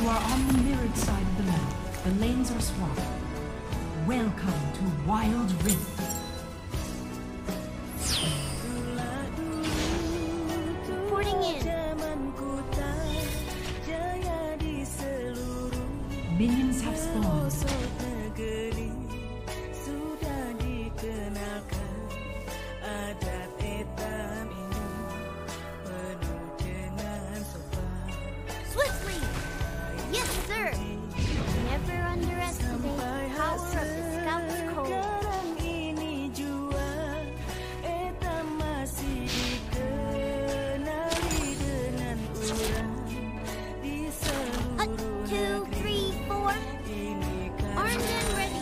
You are on the mirrored side of the map. The lanes are swapped. Welcome to Wild Rift. Reporting in. Minions have spawned. Swiftly! Yes, sir! Never underestimate the power of the Scout's Code. Two, three, four. Armed and ready.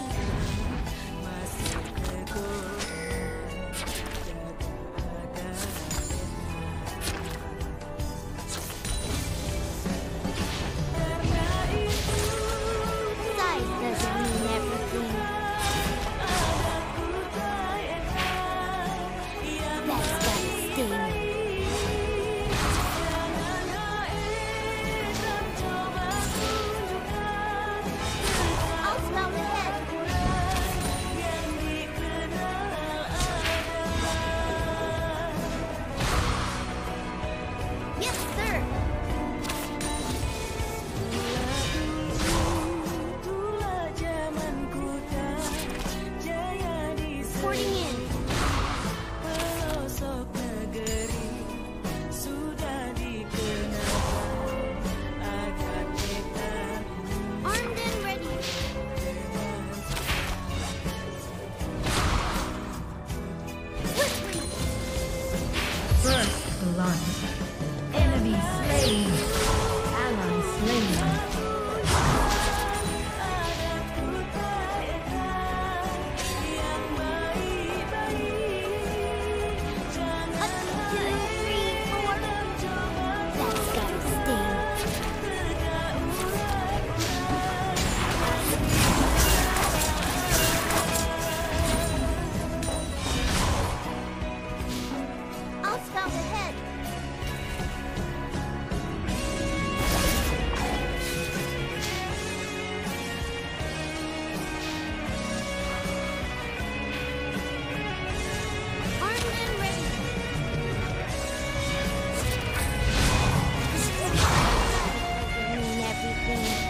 Size doesn't mean everything. That's gotta sting. I'll spell the head. Yes, sir. Reporting in. Armed and ready. Swiftly. First blood. Enemy slain. Ally slain. Two, three, four. That's gotta sting. I'll spell the head. Armed and ready. Doesn't mean everything.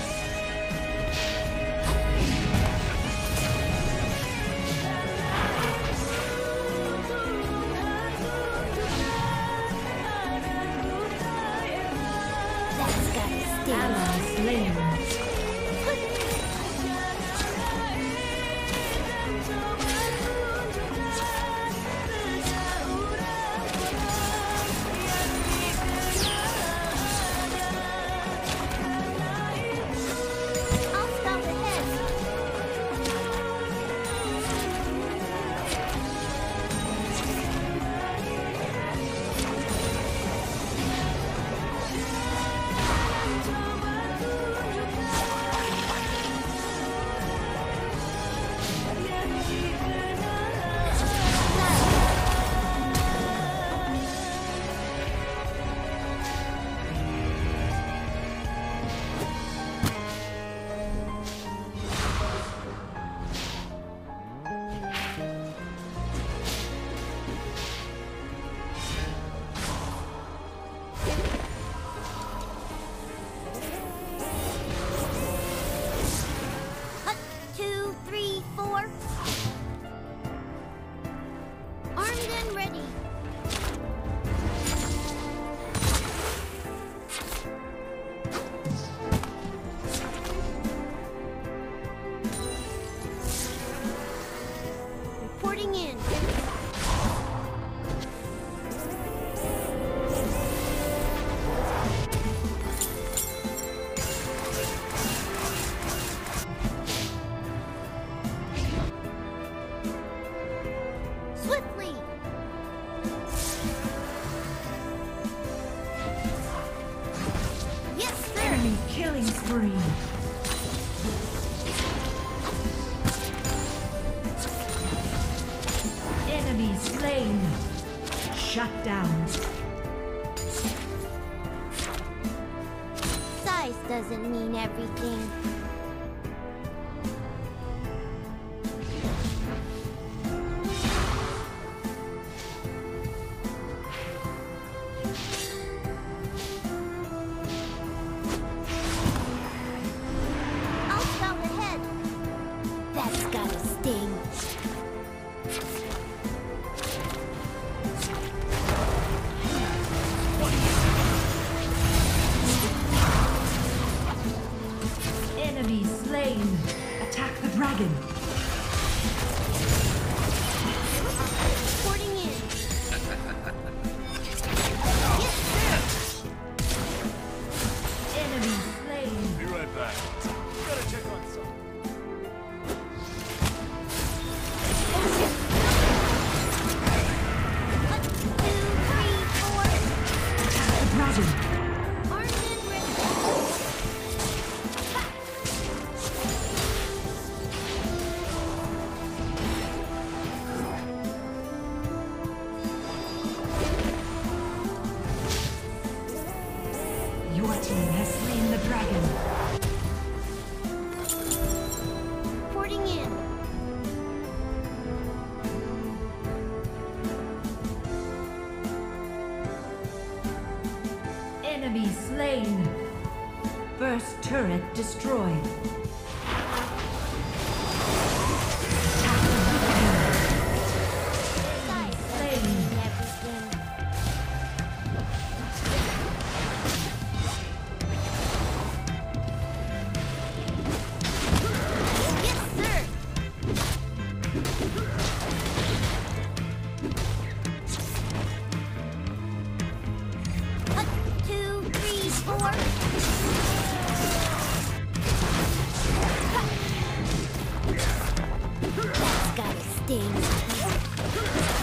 That's gotta sting. Ally slain. I'll spell the head. Two, three, four. Armed and ready. Reporting in. Swiftly. Yes, sir. Enemy killing spree. Enemy slain. Shut down. Size doesn't mean everything. I'll scout ahead. That's gotta sting. Enemy slain. Attack the dragon. Porting in. Yes, sir. Enemy slain. Be right back. Gotta check on something. One, two, three, four. Attack the dragon. Armed and ready. Your team has slain the dragon. Porting in. Enemy slain. First turret destroyed. Attack the dragon. Size Slain. doesn't mean everything. Yes, sir. One, two, three, four. That's gotta sting.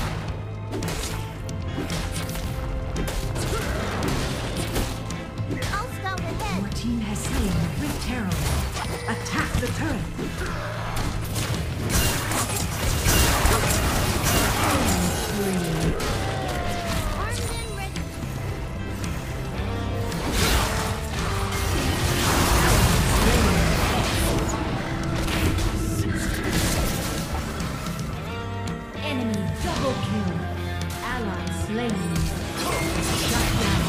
I'll scout ahead. Your team has slain the Rift Herald. Attack the turret. Armed and ready. Enemy double kill. Ally slain. Shut down.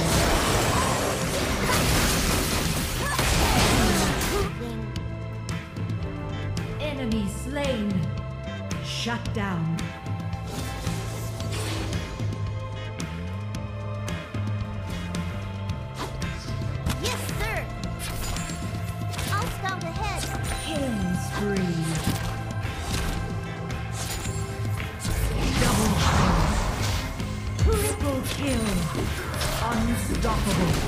Thing. Enemy slain. Shut down. Yes, sir. I'll scout ahead. Killing spree. Double kill. Triple kill. Unstoppable.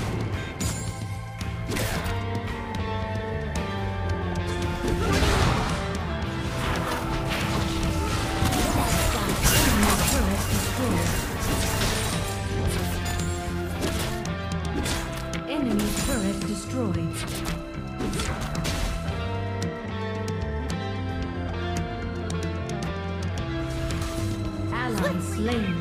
Enemy turret destroyed. Enemy turret destroyed. Ally slain.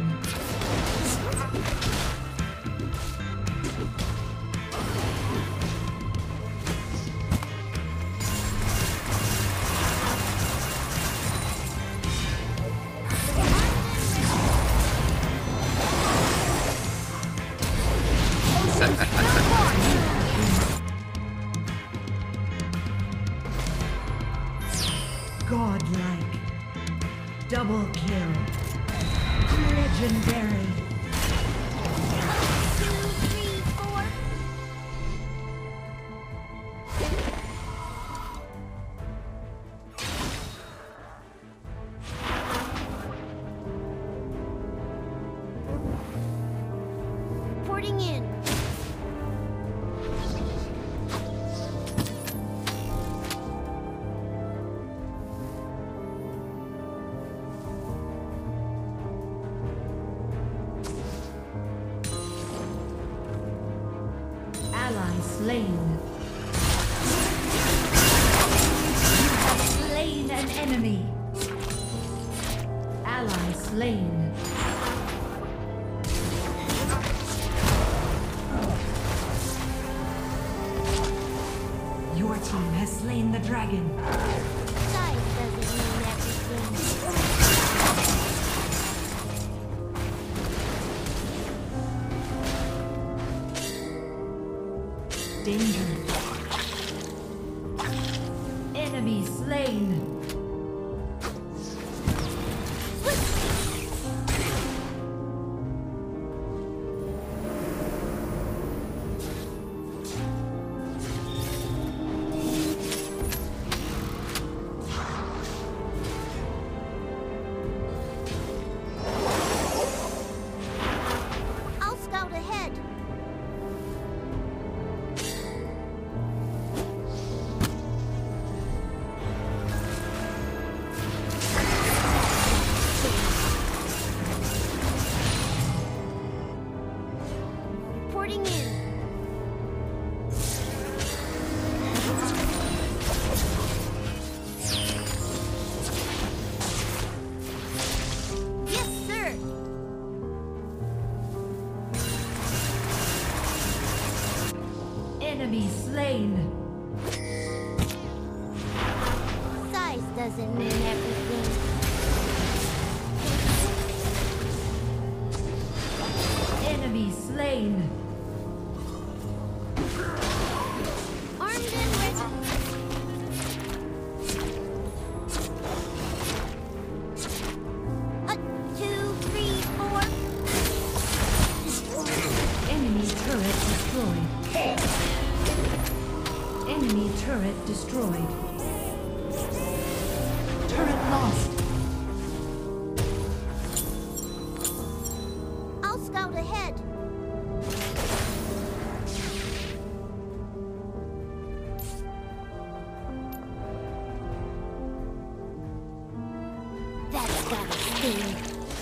Godlike. Double kill. Legendary. 2, 3, 4. Porting in. Ally slain. You have slain an enemy. Ally slain. dragon. Size doesn't mean everything. Danger. Enemy slain. I'll scout ahead. Reporting in. Yes, sir. Enemy slain. Size doesn't mean everything. Enemy slain. Armed and ready. Two, three, four. Enemy turret destroyed. Enemy turret destroyed. Turret lost. I'll scout ahead. That's gotta sting.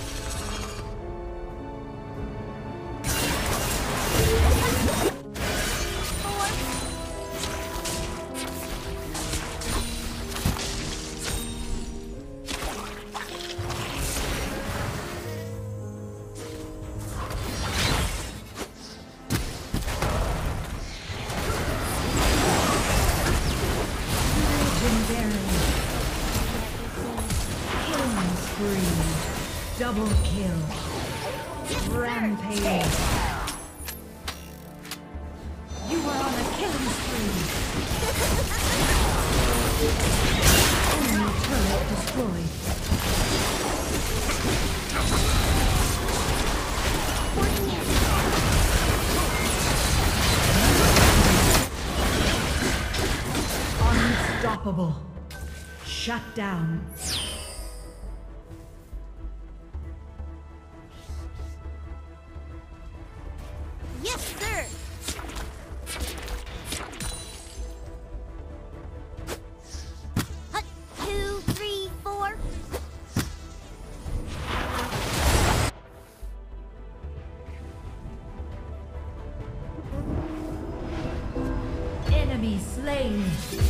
Legendary. Killing spree. Double kill. Rampage. You are on a killing spree. Enemy turret destroyed. Reporting in. Unstoppable. Shut down. Yes, sir. Two, three, four. Enemy slain.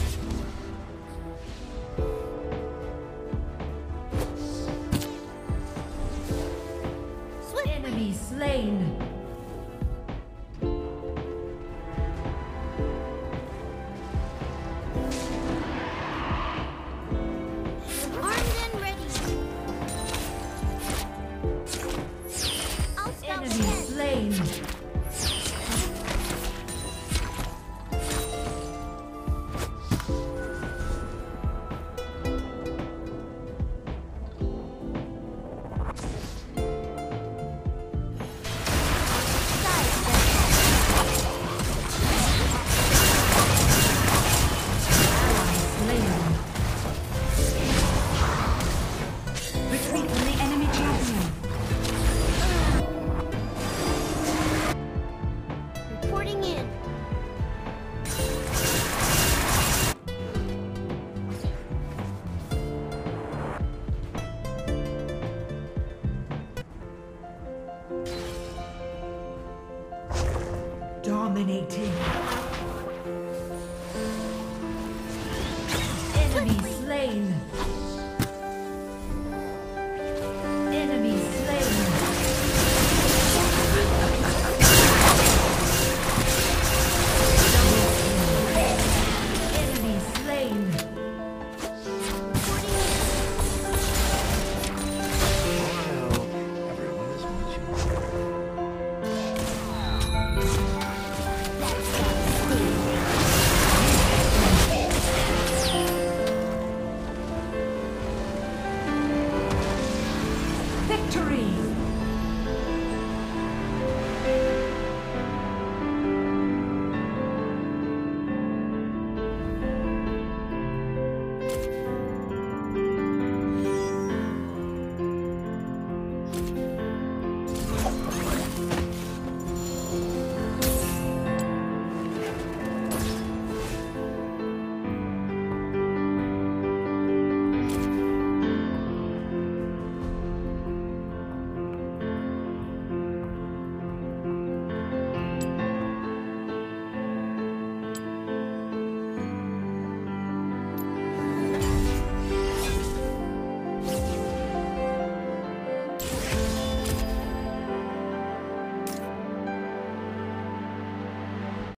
Swiftly. Enemy slain. Armed and ready. I'll scout Enemy ahead. slain. Slain. Retreat from the enemy champion. Reporting in. Dominating. Enemy slain. Enemy slain. Double kill. Enemy slain. Victory!